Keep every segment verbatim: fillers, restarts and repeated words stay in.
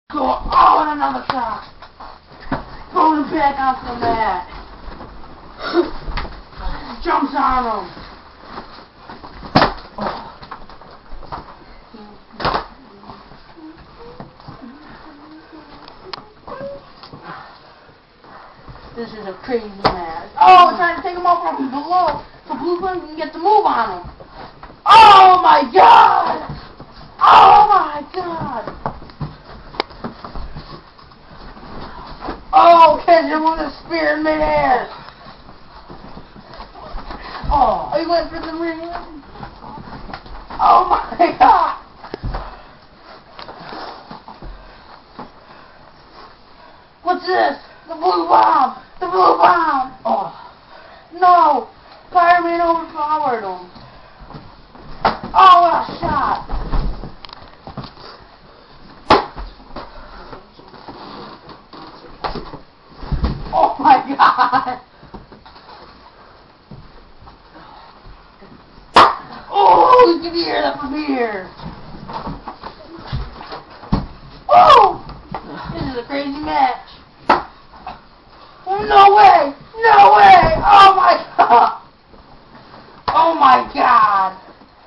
Go, oh, and another shot. Throws him back onto the mat. Jumps on him. Oh. This is a crazy match. Oh, trying to take him up from below. So Blue Flame can get the move on him. Oh my god! Oh my god! Oh, catch him with a spear in midair! Oh, he went for the ring. Oh my god! What's this? The blue bomb! The blue bomb! Oh, no! Fireman overpowered him. Oh, what a shot! Oh my god! Oh, you can hear that from here. Oh! This is a crazy match. Oh, no way! No way! Oh my god! Oh my god!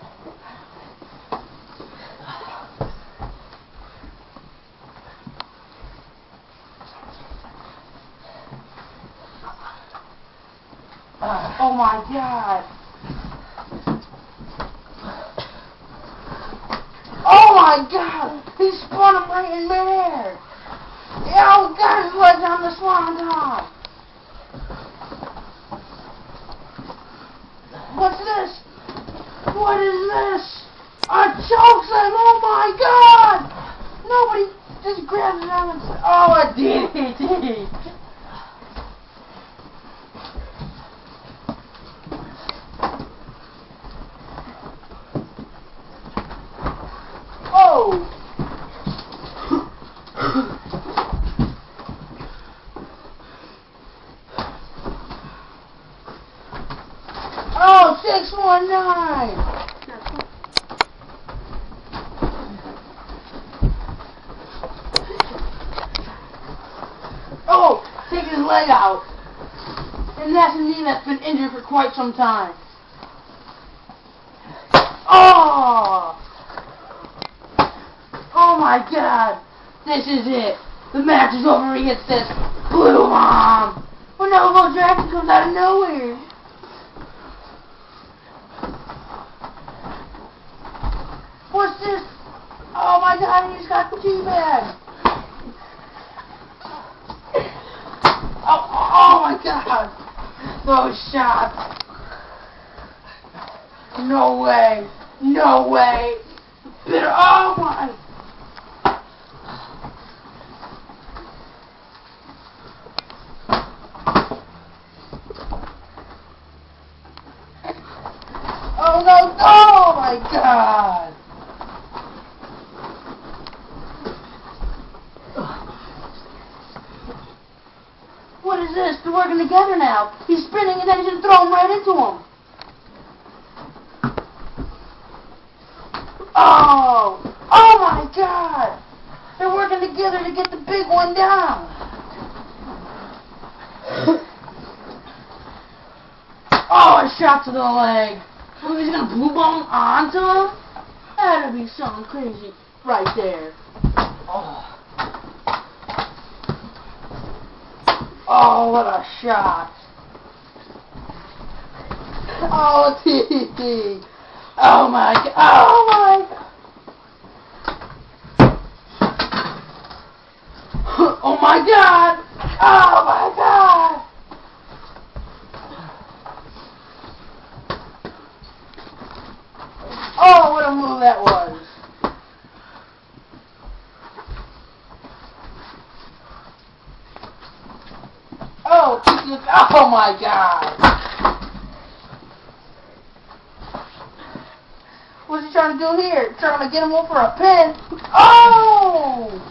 Oh my god! Oh my god! He spun him right in midair! Oh god, his legs on the swanton! What's this? What is this? A chokeslam! Oh my god! Nobody just grabs it on and says, oh, a D D T! Oh! Oh, six one nine! Oh, taking his leg out. And that's a knee that's been injured for quite some time. Oh! Oh my god! This is it! The match is over against this blue bomb! When Novo Dragon comes out of nowhere! What's this? Oh my god, he's got the T-bag! Oh, oh my god! Those shots! No way! No way! Bitter! Oh my! Oh no! Oh my god! What is this? They're working together now. He's spinning and then he's gonna throw him right into him. Oh! Oh my god! They're working together to get the big one down. Oh, a shot to the leg. Oh, he's gonna blue bomb onto him? That'd be something crazy right there. Oh. Oh, what a shot. Oh, T T. Oh my god. Oh my god. Oh my god. Oh my god. Oh, what a move that was. Oh, oh my god. What's he trying to do here? Trying to get him over for a pin. Oh!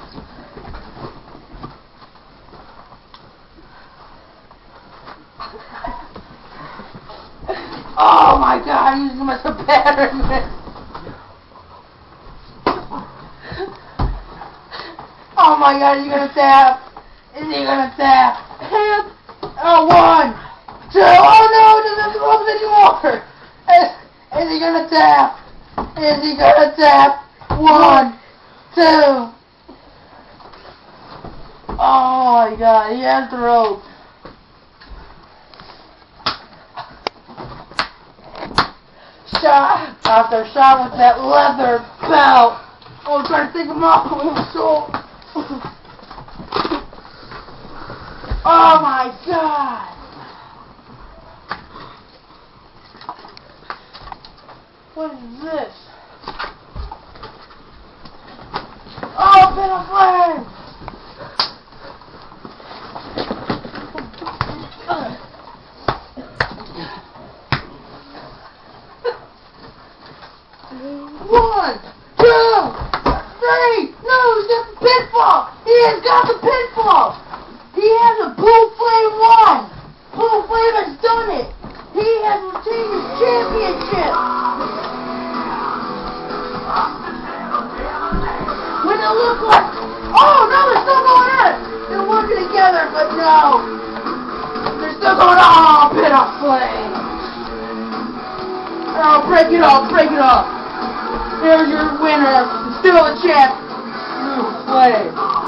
Oh my god, he's must have battered me. Oh my god, is he gonna tap? Is he gonna tap? And, oh, one, two, oh no, it doesn't close anymore. Is, is he gonna tap? Is he gonna tap? One, two. Oh my god, he has the rope. Shot after shot with that leather belt. Oh, I'm trying to think of my soul. Oh my god. What is this? Oh, been a flame. One, two, three. No, he's got the pinfall. He has got the pinfall. He has a Blue Flame one. Blue Flame has done it. He has retained his championship. When it looked like, oh no, they're still going at it. They're working together, but no. They're still going, oh, pin of flame. Oh, break it off, break it off. There's your winner, still the champ, Blue Flame.